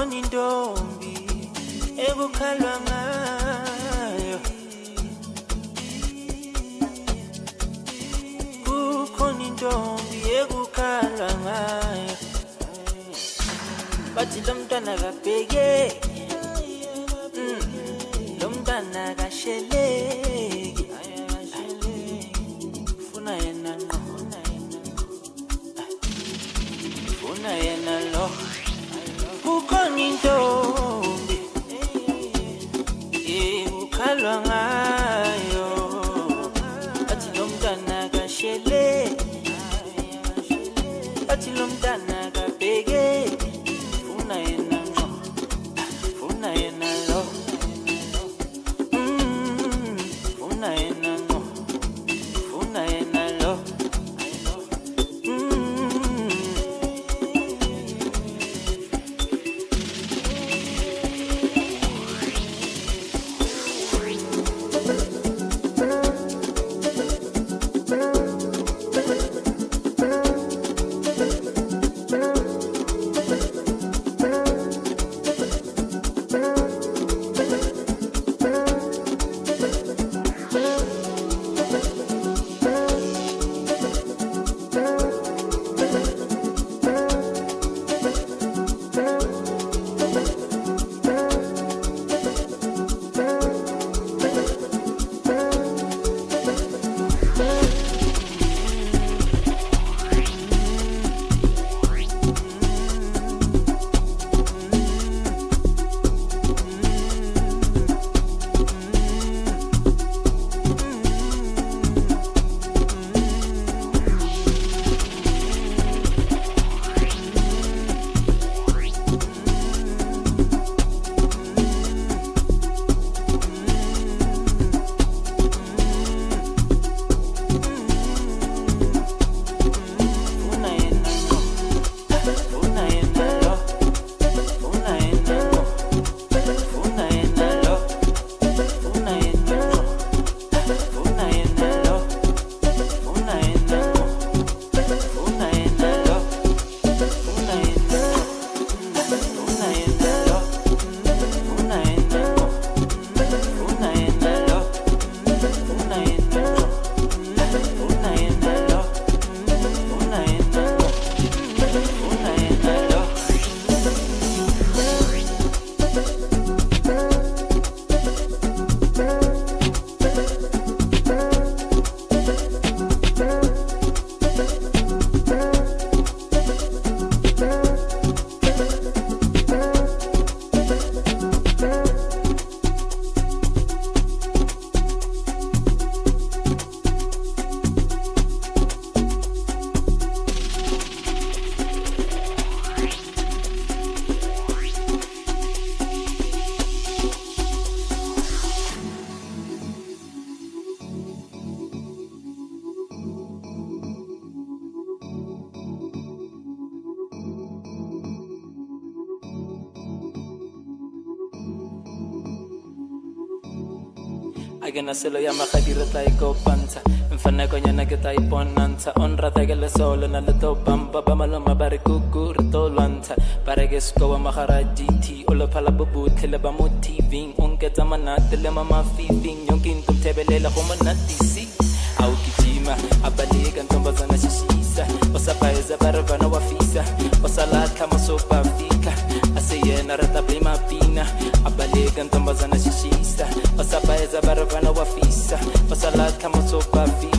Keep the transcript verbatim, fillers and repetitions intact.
kukhona intombi ekukhalwa ngayo, kukhona intombi ekukhalwa ngayo. Bathi lo mntwana kabheke, lo mntwana kasheleki, Funa Yena no, Funa Yena lo. Kukhona intombi ekukhalwa ngayo, bathi lo mntwana kasheleki, bathi lo mntwana kabheke, Funa Yena no, Funa Yena lo. Mm, Funa Yena no, Funa Yena lo. Agena selo ya makadira tay ko panza mfana ko nyana kita iponanza on rata gele solo na leto bamba bamalo mabare kuku rito lanta para que sko mahara G T ola pala bubu tele ba motiving on ke zamana tele mama feeling yonkin tum tebelela como natisi au kijima abaliga ntomba zana shishisa osapaiza barabana wafisa osala kama sopa fika asiyena rata prima pina abaliga ntomba zana shishisa osapaiza barabana wafisa osala kama sopa fika